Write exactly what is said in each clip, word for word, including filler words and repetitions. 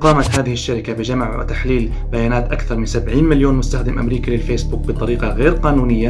وقامت هذه الشركة بجمع وتحليل بيانات أكثر من سبعين مليون مستخدم أمريكي للفيسبوك بطريقة غير قانونية.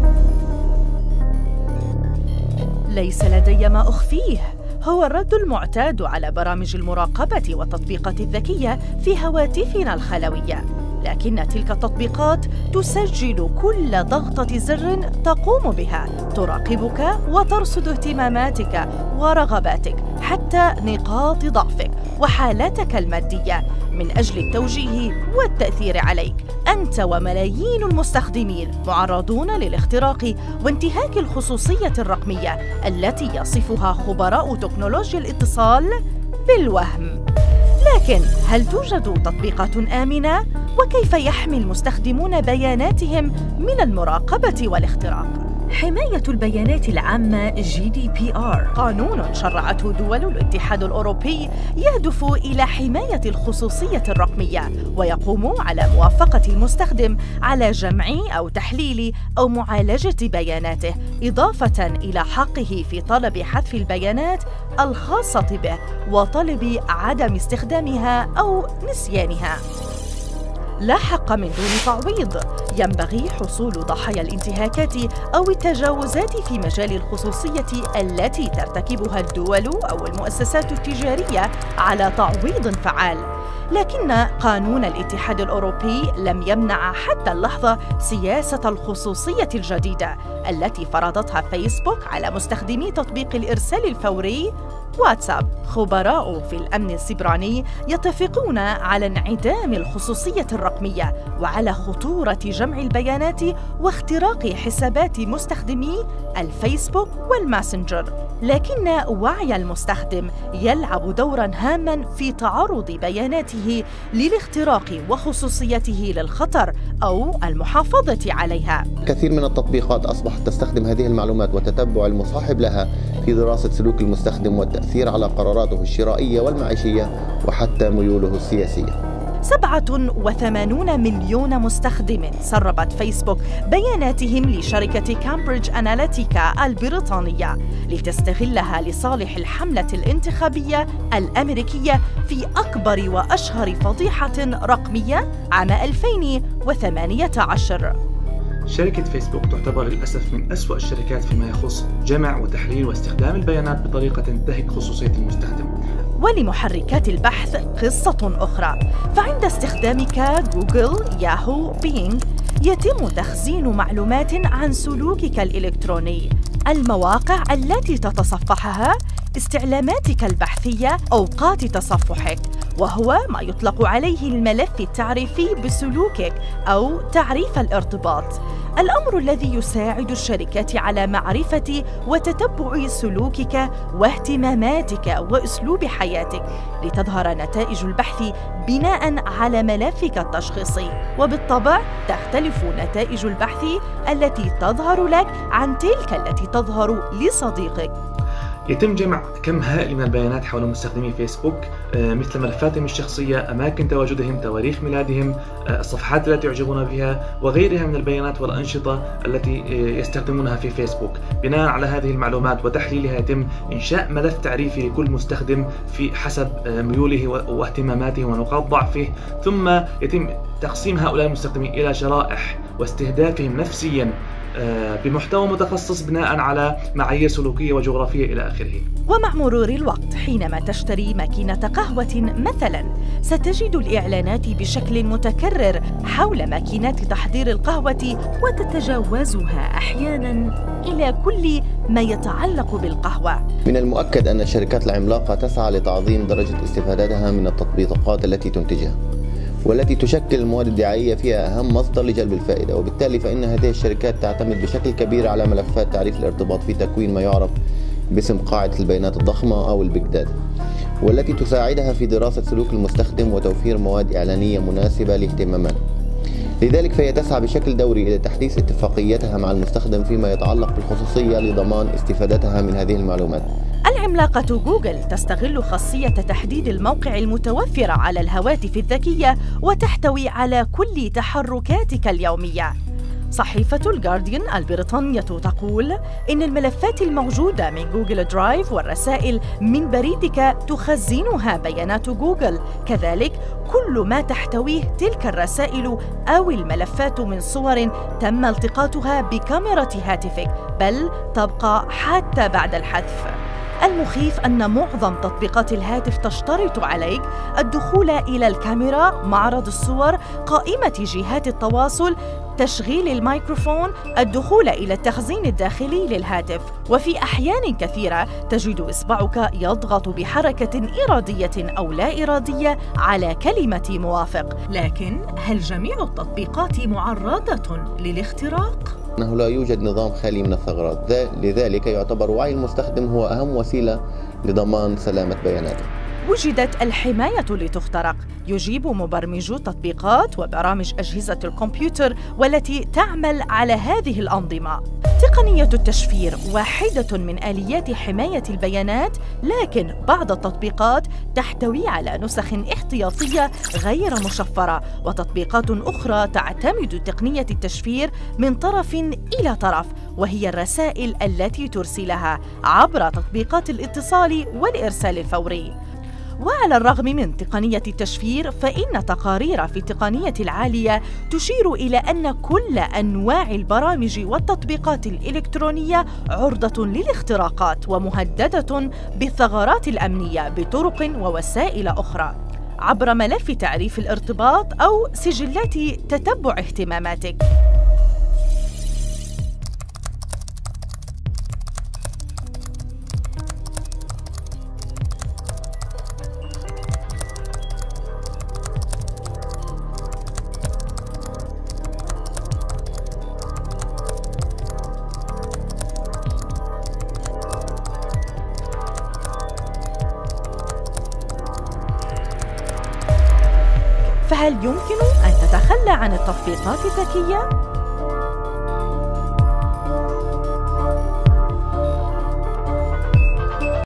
ليس لدي ما أخفيه، هو الرد المعتاد على برامج المراقبة والتطبيقات الذكية في هواتفنا الخلوية، لكن تلك التطبيقات تسجل كل ضغطة زر تقوم بها، تراقبك وترصد اهتماماتك ورغباتك حتى نقاط ضعفك وحالتك المادية من أجل التوجيه والتأثير عليك. أنت وملايين المستخدمين معرضون للاختراق وانتهاك الخصوصية الرقمية التي يصفها خبراء تكنولوجيا الاتصال بالوهم. لكن هل توجد تطبيقات آمنة؟ وكيف يحمي المستخدمون بياناتهم من المراقبة والاختراق؟ حماية البيانات العامة جي دي بي آر قانون شرعته دول الاتحاد الأوروبي يهدف إلى حماية الخصوصية الرقمية، ويقوم على موافقة المستخدم على جمع أو تحليل أو معالجة بياناته، إضافة إلى حقه في طلب حذف البيانات الخاصة به وطلب عدم استخدامها أو نسيانها. لا حق من دون تعويض. ينبغي حصول ضحايا الانتهاكات أو التجاوزات في مجال الخصوصية التي ترتكبها الدول أو المؤسسات التجارية على تعويض فعال. لكن قانون الاتحاد الأوروبي لم يمنع حتى اللحظة سياسة الخصوصية الجديدة التي فرضتها فيسبوك على مستخدمي تطبيق الإرسال الفوري واتساب. خبراء في الأمن السيبراني يتفقون على انعدام الخصوصية الرقمية وعلى خطورة جمع البيانات واختراق حسابات مستخدمي الفيسبوك والماسنجر. لكن وعي المستخدم يلعب دورا هاما في تعرض بياناته للاختراق وخصوصيته للخطر أو المحافظة عليها. كثير من التطبيقات أصبحت تستخدم هذه المعلومات وتتبع المصاحب لها في دراسة سلوك المستخدم والتأثير على قراراته الشرائية والمعيشية وحتى ميوله السياسية. سبعة وثمانون مليون مستخدم سربت فيسبوك بياناتهم لشركة كامبريدج أناليتيكا البريطانية لتستغلها لصالح الحملة الانتخابية الأمريكية في أكبر وأشهر فضيحة رقمية عام ألفين وثمانية عشر. شركة فيسبوك تعتبر للأسف من أسوأ الشركات فيما يخص جمع وتحليل واستخدام البيانات بطريقة تنتهك خصوصية المستخدم. ولمحركات البحث قصة أخرى، فعند استخدامك جوجل، ياهو، بينغ يتم تخزين معلومات عن سلوكك الإلكتروني، المواقع التي تتصفحها، استعلاماتك البحثية، أوقات تصفحك، وهو ما يطلق عليه الملف التعريفي بسلوكك أو تعريف الارتباط، الأمر الذي يساعد الشركات على معرفة وتتبع سلوكك واهتماماتك وأسلوب حياتك لتظهر نتائج البحث بناء على ملفك التشخيصي. وبالطبع تختلف نتائج البحث التي تظهر لك عن تلك التي تظهر لصديقك. يتم جمع كم هائل من البيانات حول مستخدمي فيسبوك، مثل ملفاتهم الشخصية، أماكن تواجدهم، تواريخ ميلادهم، الصفحات التي يعجبون بها، وغيرها من البيانات والأنشطة التي يستخدمونها في فيسبوك. بناء على هذه المعلومات وتحليلها يتم إنشاء ملف تعريفي لكل مستخدم في حسب ميوله واهتماماته ونقاط ضعفه، ثم يتم تقسيم هؤلاء المستخدمين إلى شرائح واستهدافهم نفسياً بمحتوى متخصص بناء على معايير سلوكية وجغرافية إلى آخره. ومع مرور الوقت حينما تشتري ماكينة قهوة مثلاً ستجد الإعلانات بشكل متكرر حول ماكينات تحضير القهوة وتتجاوزها أحياناً إلى كل ما يتعلق بالقهوة. من المؤكد أن الشركات العملاقة تسعى لتعظيم درجة استفادتها من التطبيقات التي تنتجها، والتي تشكل المواد الدعائية فيها أهم مصدر لجلب الفائدة، وبالتالي فإن هذه الشركات تعتمد بشكل كبير على ملفات تعريف الارتباط في تكوين ما يعرف باسم قاعدة البيانات الضخمة أو البيج داتا، والتي تساعدها في دراسة سلوك المستخدم وتوفير مواد إعلانية مناسبة لاهتماماته. لذلك فهي تسعى بشكل دوري إلى تحديث اتفاقيتها مع المستخدم فيما يتعلق بالخصوصية لضمان استفادتها من هذه المعلومات. العملاقة جوجل تستغل خاصية تحديد الموقع المتوفرة على الهواتف الذكية وتحتوي على كل تحركاتك اليومية. صحيفة الجارديان البريطانية تقول إن الملفات الموجودة من جوجل درايف والرسائل من بريدك تخزنها بيانات جوجل، كذلك كل ما تحتويه تلك الرسائل أو الملفات من صور تم التقاطها بكاميرا هاتفك، بل تبقى حتى بعد الحذف. المخيف أن معظم تطبيقات الهاتف تشترط عليك الدخول إلى الكاميرا، معرض الصور، قائمة جهات التواصل، تشغيل الميكروفون، الدخول إلى التخزين الداخلي للهاتف، وفي أحيان كثيرة تجد إصبعك يضغط بحركة إرادية أو لا إرادية على كلمة موافق. لكن هل جميع التطبيقات معرضة للاختراق؟ أنه لا يوجد نظام خالي من الثغرات، لذلك يعتبر وعي المستخدم هو أهم وسيلة لضمان سلامة بياناته. وجدت الحماية لتخترق، يجيب مبرمجو تطبيقات وبرامج أجهزة الكمبيوتر والتي تعمل على هذه الأنظمة. تقنية التشفير واحدة من آليات حماية البيانات، لكن بعض التطبيقات تحتوي على نسخ احتياطية غير مشفرة، وتطبيقات أخرى تعتمد تقنية التشفير من طرف إلى طرف، وهي الرسائل التي ترسلها عبر تطبيقات الاتصال والإرسال الفوري. وعلى الرغم من تقنية التشفير، فإن تقارير في التقنية العالية تشير إلى أن كل أنواع البرامج والتطبيقات الإلكترونية عرضة للاختراقات ومهددة بالثغرات الأمنية بطرق ووسائل أخرى، عبر ملف تعريف الارتباط أو سجلات تتبع اهتماماتك. فهل يمكن أن تتخلى عن التطبيقات الذكية؟